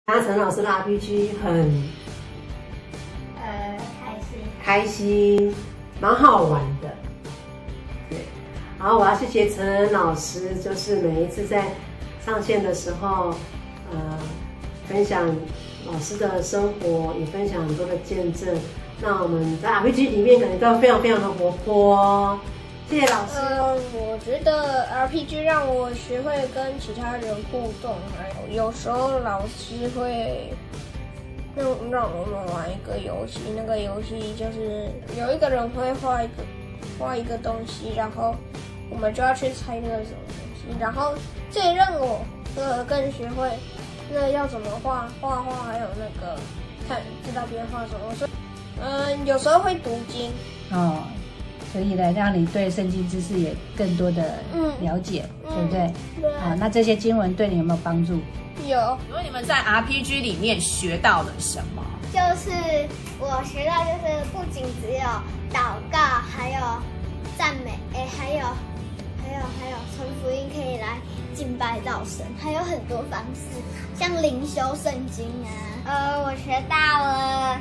阿陈老师的 RPG 很开心，蛮好玩的。对，然后我要谢谢陈老师，就是每一次在上线的时候，分享老师的生活，也分享很多的见证。那我们在 RPG 里面感觉到非常非常的活泼。谢谢老师。 我觉得 RPG 让我学会跟其他人互动，还有时候老师会让我们玩一个游戏，那个游戏就是有一个人会画一个东西，然后我们就要去猜那个什么东西，然后这也让我更学会那要怎么画，还有那个知道别人画什么。所以有时候会读经哦。所以呢，让你对圣经知识也更多的了解，对不对？ 对。 那这些经文对你有没有帮助？ 有。 请问你们在 RPG 里面学到了什么？ 就是我学到，就是不仅只有祷告，还有赞美，还有传福音可以来敬拜到神，还有很多方式，像灵修圣经啊。我学到了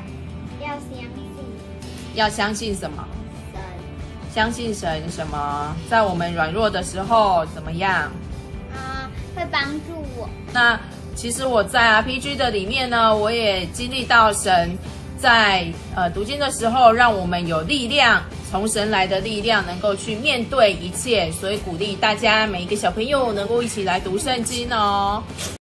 要相信什么？相信神什么？在我们软弱的时候怎么样？ 会帮助我。 那其实我在 RPG 的里面呢，我也经历到神在读经的时候，让我们有力量，从神来的力量，能够去面对一切。所以鼓励大家每一个小朋友能够一起来读圣经哦。